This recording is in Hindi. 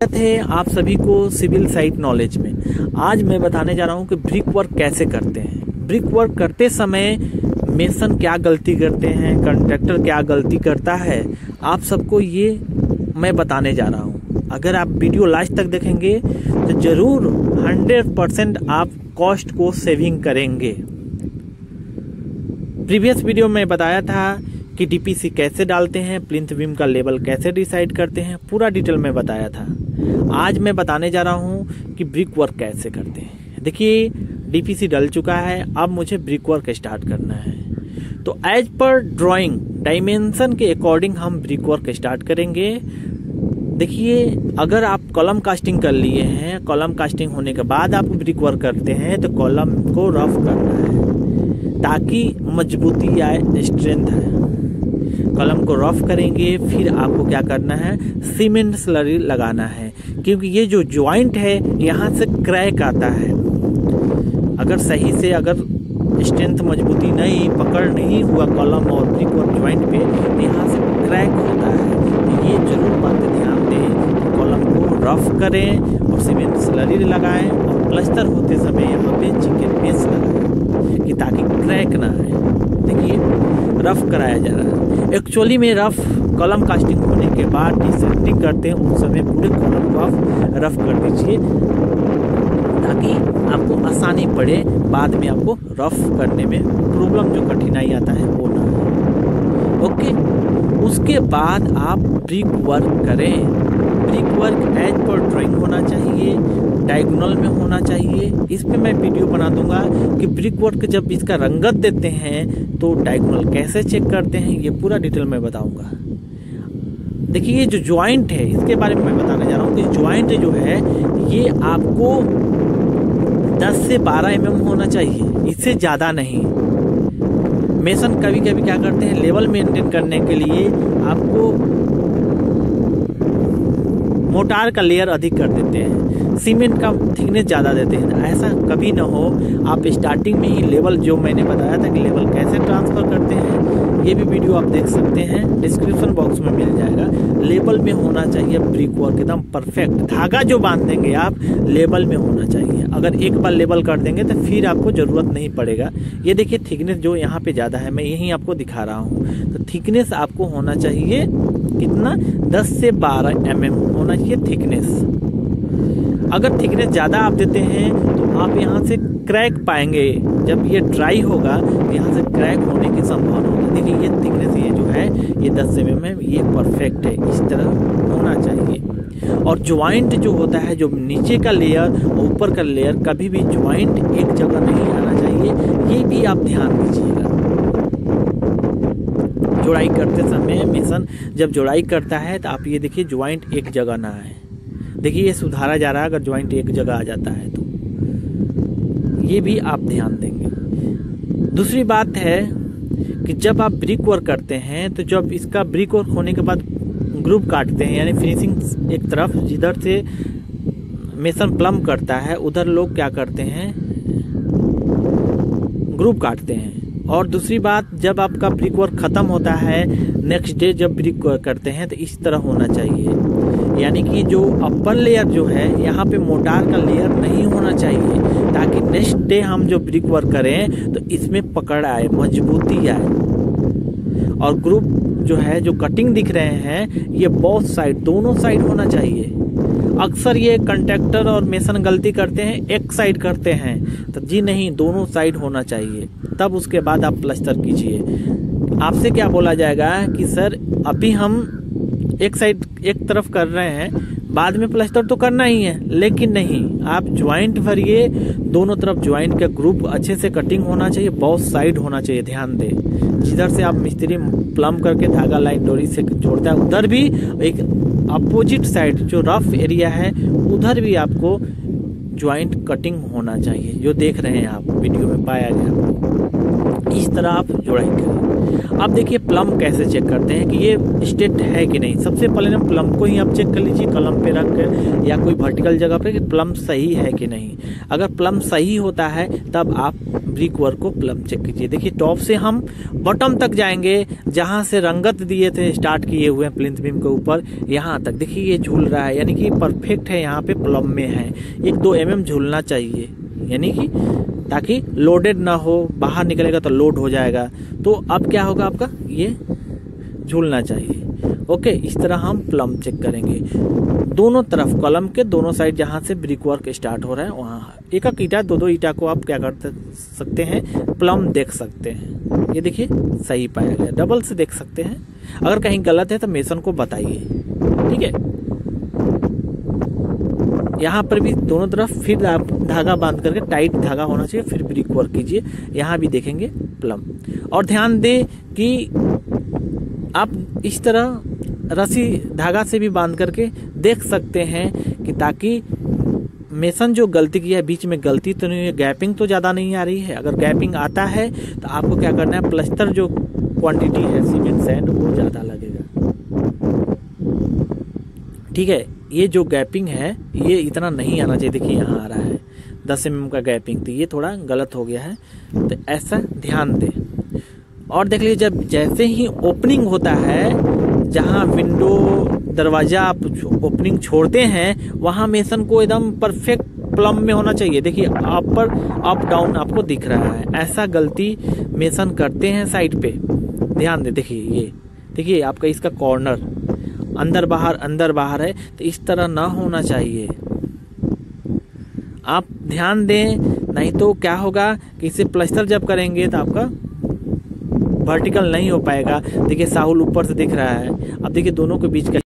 है आप सभी को सिविल साइट नॉलेज में। आज मैं बताने जा रहा हूं कि ब्रिक वर्क कैसे करते हैं। ब्रिक वर्क करते समय मेसन क्या गलती करते हैं, कॉन्ट्रैक्टर क्या गलती करता है, आप सबको ये मैं बताने जा रहा हूं। अगर आप वीडियो लास्ट तक देखेंगे तो जरूर 100% आप कॉस्ट को सेविंग करेंगे। प्रीवियस वीडियो में बताया था कि डीपीसी कैसे डालते हैं, प्लिंथ बीम का लेवल कैसे डिसाइड करते हैं, पूरा डिटेल में बताया था। आज मैं बताने जा रहा हूं कि ब्रिक वर्क कैसे करते हैं। देखिए डीपीसी डल चुका है, अब मुझे ब्रिक वर्क स्टार्ट करना है। तो एज पर ड्राइंग डायमेंशन के अकॉर्डिंग हम ब्रिक वर्क स्टार्ट करेंगे। देखिए अगर आप कॉलम कास्टिंग कर लिए हैं, कॉलम कास्टिंग होने के बाद आप ब्रिक वर्क करते हैं तो कॉलम को रफ करना है ताकि मजबूती आए, स्ट्रेंथ है। कॉलम को रफ करेंगे, फिर आपको क्या करना है, सीमेंट स्लरी लगाना है, क्योंकि ये जो ज्वाइंट है यहाँ से क्रैक आता है। अगर सही से अगर स्ट्रेंथ मजबूती नहीं, पकड़ नहीं हुआ कॉलम और ब्रिक वर्क ज्वाइंट पे तो यहाँ से क्रैक होता है। तो ये जरूर बात ध्यान दें, कॉलम को रफ करें और सीमेंट स्लरी लगाएं और प्लास्टर होते समय यहाँ पे चिकन पेस्ट लगाएं कि ताकि क्रैक ना आए। देखिए रफ कराया जा रहा है। एक्चुअली में रफ कॉलम कास्टिंग होने के बाद डिसेंटिंग करते हैं, उस समय पूरे कॉलम को आप रफ कर दीजिए ताकि आपको आसानी पड़े, बाद में आपको रफ करने में प्रॉब्लम जो कठिनाई आता है वो ना हो। ओके, उसके बाद आप ब्रिक वर्क करें। ब्रिक वर्क एज पर ड्राइंग होना चाहिए, डायगोनल में होना चाहिए। इस पे मैं वीडियो बना दूंगा कि ब्रिक वर्क जब इसका रंगत देते हैं तो डायगोनल कैसे चेक करते हैं, ये पूरा डिटेल में बताऊंगा। देखिए ये जो ज्वाइंट है इसके बारे में मैं बताने जा रहा हूँ कि ज्वाइंट जो है ये आपको 10 से 12 mm होना चाहिए, इससे ज़्यादा नहीं। मेसन कभी कभी क्या करते हैं, लेवल मेंटेन करने के लिए आपको मोटार का लेयर अधिक कर देते हैं, सीमेंट का थिकनेस ज़्यादा देते हैं। ऐसा कभी ना हो, आप स्टार्टिंग में ही लेवल जो मैंने बताया था कि लेवल कैसे ट्रांसफ़र करते हैं, ये भी वीडियो आप देख सकते हैं, डिस्क्रिप्शन बॉक्स में मिल जाएगा। लेवल में होना चाहिए ब्रिक वर्क एकदम परफेक्ट। धागा जो बांध देंगे आप लेवल में होना चाहिए। अगर एक बार लेवल कर देंगे तो फिर आपको ज़रूरत नहीं पड़ेगा। ये देखिए थिकनेस जो यहाँ पे ज़्यादा है, मैं यही आपको दिखा रहा हूँ। तो थिकनेस आपको होना चाहिए कितना, 10 से 12 mm होना चाहिए थिकनेस। अगर थिकनेस ज़्यादा आप देते हैं तो आप यहाँ से क्रैक पाएंगे। जब ये ड्राई होगा तो यहाँ से क्रैक होने की संभावना होगी। देखिए ये थिकनेस ये जो है ये 10 mm है, ये परफेक्ट है, इस तरह होना चाहिए। और ज्वाइंट जो होता है, जो नीचे का लेयर और ऊपर का लेयर, कभी भी ज्वाइंट एक जगह नहीं आना चाहिए, ये भी आप ध्यान दीजिएगा। जोड़ाई करते समय मेसन जब जोड़ाई करता है तो आप ये देखिए ज्वाइंट एक जगह ना आए। देखिए ये सुधारा जा रहा है, अगर ज्वाइंट एक जगह आ जाता है तो ये भी आप ध्यान देंगे। दूसरी बात है कि जब आप ब्रिक वर्क करते हैं तो जब इसका ब्रिक वर्क होने के बाद ग्रुप काटते हैं, यानी फिनिशिंग एक तरफ जिधर से मेसन प्लम करता है उधर लोग क्या करते हैं, ग्रुप काटते हैं। और दूसरी बात, जब आपका ब्रिक वर्क खत्म होता है, नेक्स्ट डे जब ब्रिक वर्क करते हैं तो इस तरह होना चाहिए, यानी कि जो अपर लेयर जो है यहाँ पे मोटार का लेयर नहीं होना चाहिए, ताकि नेक्स्ट डे हम जो ब्रिक वर्क करें तो इसमें पकड़ आए, मजबूती आए। और ग्रुप जो है, जो कटिंग दिख रहे हैं, ये बोथ साइड, दोनों साइड होना चाहिए। अक्सर ये कॉन्ट्रैक्टर और मेसन गलती करते हैं, एक साइड करते हैं, तो जी नहीं, दोनों साइड होना चाहिए। तब उसके बाद आप प्लास्टर कीजिए। आपसे क्या बोला जाएगा कि सर अभी हम एक साइड एक तरफ कर रहे हैं, बाद में प्लास्टर तो करना ही है, लेकिन नहीं, आप ज्वाइंट भरिए, दोनों तरफ ज्वाइंट का ग्रुप अच्छे से कटिंग होना चाहिए, बोथ साइड होना चाहिए। ध्यान दें, जिधर से आप मिस्त्री प्लम करके धागा लाइन डोरी से जोड़ता है उधर भी एक अपोजिट साइड जो रफ एरिया है उधर भी आपको ज्वाइंट कटिंग होना चाहिए। जो देख रहे हैं आप वीडियो में पाया गया, इस तरह आप जोड़ाई करें। अब देखिए प्लम कैसे चेक करते हैं कि ये स्ट्रेट है कि नहीं। सबसे पहले ना प्लम को ही आप चेक कर लीजिए कलम पे रख कर या कोई वर्टिकल जगह पे कि प्लम सही है कि नहीं। अगर प्लम सही होता है तब आप ब्रिक वर्क को प्लम चेक कीजिए। देखिए टॉप से हम बॉटम तक जाएंगे, जहां से रंगत दिए थे स्टार्ट किए हुए हैं प्लिंथ बीम के ऊपर, यहाँ तक देखिए ये झूल रहा है, यानी कि परफेक्ट है, यहाँ पे प्लम में है। 1-2 mm झूलना चाहिए, यानी कि ताकि लोडेड ना हो, बाहर निकलेगा तो लोड हो जाएगा। तो अब क्या होगा, आपका ये झूलना चाहिए। ओके, इस तरह हम प्लम चेक करेंगे दोनों तरफ, कॉलम के दोनों साइड जहां से ब्रिक वर्क स्टार्ट हो रहा है वहां। एक ईटा 2-2 ईटा को आप क्या कर सकते हैं, प्लम देख सकते हैं। ये देखिए सही पाया गया, डबल से देख सकते हैं। अगर कहीं गलत है तो मेसन को बताइए, ठीक है। यहाँ पर भी दोनों तरफ फिर आप धागा बांध करके, टाइट धागा होना चाहिए, फिर ब्रिक वर्क कीजिए। यहाँ भी देखेंगे प्लम। और ध्यान दें कि आप इस तरह रस्सी धागा से भी बांध करके देख सकते हैं कि ताकि मेसन जो गलती किया है, बीच में गलती तो नहीं है, गैपिंग तो ज़्यादा नहीं आ रही है। अगर गैपिंग आता है तो आपको क्या करना है, प्लस्तर जो क्वांटिटी है सीमेंट सैंड वो ज़्यादा लगेगा, ठीक है। ये जो गैपिंग है ये इतना नहीं आना चाहिए। देखिए यहाँ आ रहा है 10 mm का गैपिंग, तो ये थोड़ा गलत हो गया है, तो ऐसा ध्यान दें। और देख लीजिए जब जैसे ही ओपनिंग होता है, जहाँ विंडो दरवाजा आप ओपनिंग छोड़ते हैं, वहाँ मेसन को एकदम परफेक्ट प्लम में होना चाहिए। देखिए अपर अप डाउन आपको दिख रहा है, ऐसा गलती मेसन करते हैं साइड पे, ध्यान दें। देखिए ये देखिए आपका इसका कॉर्नर अंदर बाहर है, तो इस तरह ना होना चाहिए। आप ध्यान दें, नहीं तो क्या होगा कि इसे प्लास्टर जब करेंगे तो आपका वर्टिकल नहीं हो पाएगा। देखिए साहुल ऊपर से दिख रहा है, अब देखिए दोनों के बीच का